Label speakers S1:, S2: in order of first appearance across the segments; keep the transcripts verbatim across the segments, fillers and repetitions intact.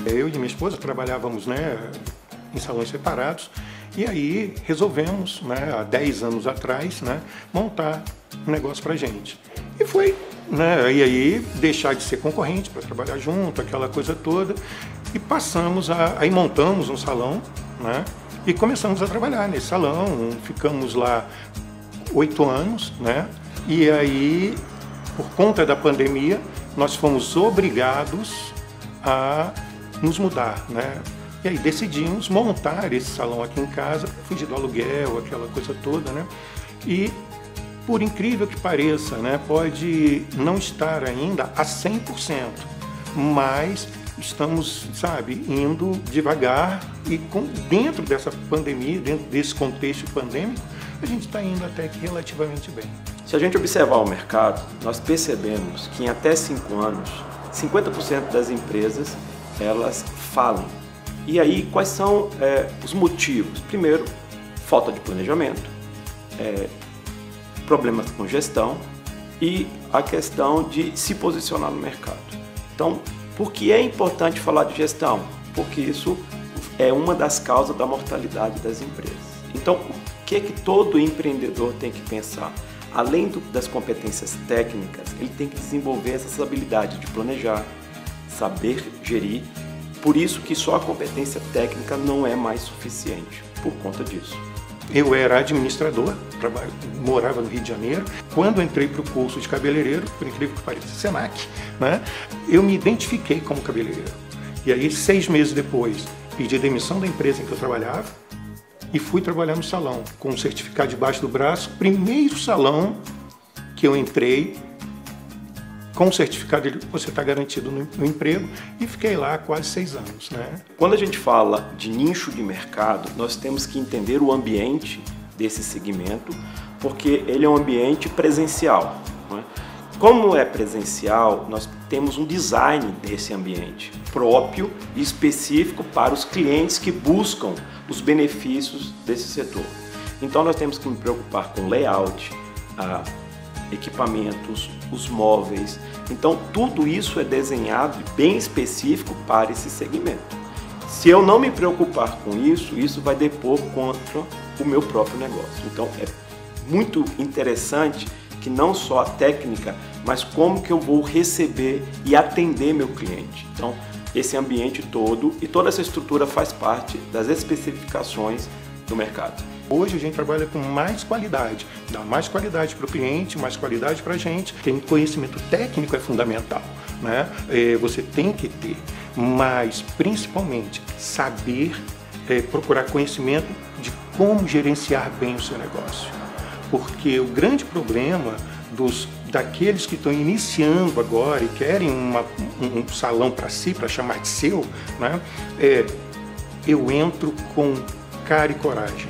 S1: Eu e minha esposa trabalhávamos, né, em salões separados, e aí resolvemos, né, há dez anos atrás, né, montar um negócio pra gente. E foi, né, e aí deixar de ser concorrente para trabalhar junto, aquela coisa toda, e passamos a, aí montamos um salão, né, e começamos a trabalhar nesse salão, ficamos lá oito anos, né, e aí, por conta da pandemia, nós fomos obrigados a nos mudar, né? E aí decidimos montar esse salão aqui em casa, fugir do aluguel, aquela coisa toda, né? E, por incrível que pareça, né, pode não estar ainda a cem por cento, mas estamos, sabe, indo devagar e com, dentro dessa pandemia, dentro desse contexto pandêmico, a gente está indo até que relativamente bem.
S2: Se a gente observar o mercado, nós percebemos que em até cinco anos, cinquenta por cento das empresas, elas falam. E aí, quais são é, os motivos? Primeiro, falta de planejamento, é, problemas com gestão e a questão de se posicionar no mercado. Então, por que é importante falar de gestão? Porque isso é uma das causas da mortalidade das empresas. Então, o que é que todo empreendedor tem que pensar? Além do, das competências técnicas, ele tem que desenvolver essas habilidades de planejar, saber gerir. Por isso que só a competência técnica não é mais suficiente, por conta disso.
S1: Eu era administrador, trabalho, morava no Rio de Janeiro. Quando entrei para o curso de cabeleireiro, por incrível que pareça, Senac, né, eu me identifiquei como cabeleireiro. E aí, seis meses depois, pedi demissão da empresa em que eu trabalhava, e fui trabalhar no salão, com um certificado debaixo do braço. Primeiro salão que eu entrei, com o certificado, você está garantido no, no emprego, e fiquei lá quase seis anos. Né?
S2: Quando a gente fala de nicho de mercado, nós temos que entender o ambiente desse segmento, porque ele é um ambiente presencial. Né? Como é presencial, nós temos um design desse ambiente próprio e específico para os clientes que buscam os benefícios desse setor. Então nós temos que nos preocupar com layout, ah, equipamentos, os móveis. Então tudo isso é desenhado bem específico para esse segmento. Se eu não me preocupar com isso, isso vai depor contra o meu próprio negócio. Então é muito interessante que não só a técnica, mas como que eu vou receber e atender meu cliente. Então, esse ambiente todo e toda essa estrutura faz parte das especificações do mercado.
S1: Hoje a gente trabalha com mais qualidade, dá mais qualidade para o cliente, mais qualidade para a gente. Tem conhecimento técnico é fundamental, né? É, você tem que ter, mas principalmente saber é, procurar conhecimento de como gerenciar bem o seu negócio. Porque o grande problema dos, daqueles que estão iniciando agora e querem uma, um, um salão para si, para chamar de seu, né, é, eu entro com cara e coragem.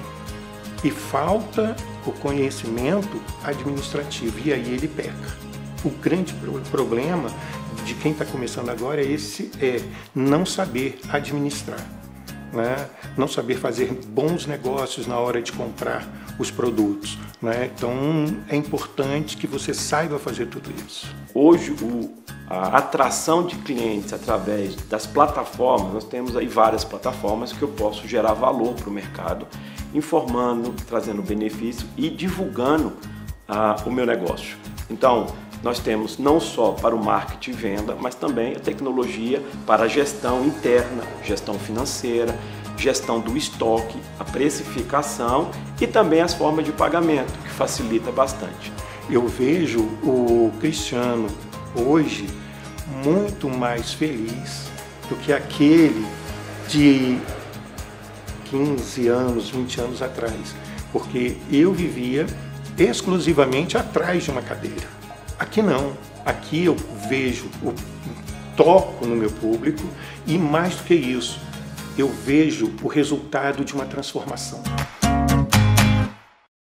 S1: E falta o conhecimento administrativo, e aí ele peca. O grande problema de quem está começando agora é esse, é não saber administrar. Né? Não saber fazer bons negócios na hora de comprar os produtos. Né? Então é importante que você saiba fazer tudo isso.
S2: Hoje o, a atração de clientes através das plataformas, nós temos aí várias plataformas que eu posso gerar valor para o mercado, informando, trazendo benefício e divulgando ah, o meu negócio. Então nós temos não só para o marketing e venda, mas também a tecnologia para a gestão interna, gestão financeira, gestão do estoque, a precificação e também as formas de pagamento, que facilita bastante.
S1: Eu vejo o Cristiano hoje muito mais feliz do que aquele de quinze anos, vinte anos atrás, porque eu vivia exclusivamente atrás de uma cadeira. Aqui não, aqui eu vejo, eu toco no meu público e mais do que isso, eu vejo o resultado de uma transformação.